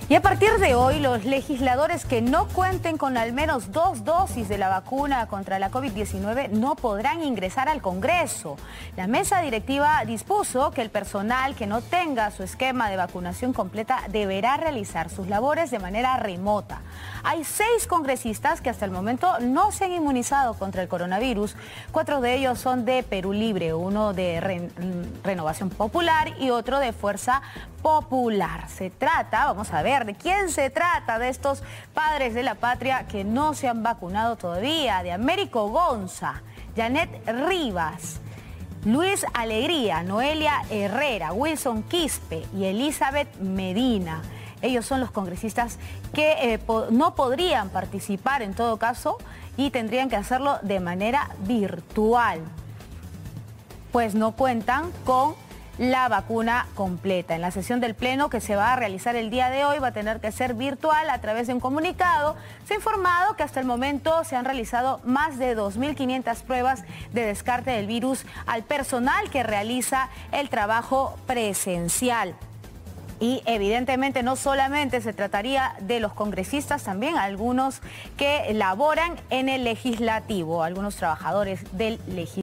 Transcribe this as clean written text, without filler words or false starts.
Y a partir de hoy, los legisladores que no cuenten con al menos 2 dosis de la vacuna contra la COVID-19 no podrán ingresar al Congreso. La mesa directiva dispuso que el personal que no tenga su esquema de vacunación completa deberá realizar sus labores de manera remota. Hay 6 congresistas que hasta el momento no se han inmunizado contra el coronavirus. 4 de ellos son de Perú Libre, uno de Renovación Popular y otro de Fuerza Popular. Se trata, vamos a ver, ¿de quién se trata? De estos padres de la patria que no se han vacunado todavía. De Américo Gonza, Janet Rivas, Luis Alegría, Noelia Herrera, Wilson Quispe y Elizabeth Medina. Ellos son los congresistas que no podrían participar en todo caso y tendrían que hacerlo de manera virtual, pues no cuentan con la vacuna completa. En la sesión del Pleno que se va a realizar el día de hoy va a tener que ser virtual. A través de un comunicado se ha informado que hasta el momento se han realizado más de 2.500 pruebas de descarte del virus al personal que realiza el trabajo presencial. Y evidentemente no solamente se trataría de los congresistas, también algunos que laboran en el legislativo, algunos trabajadores del legislativo.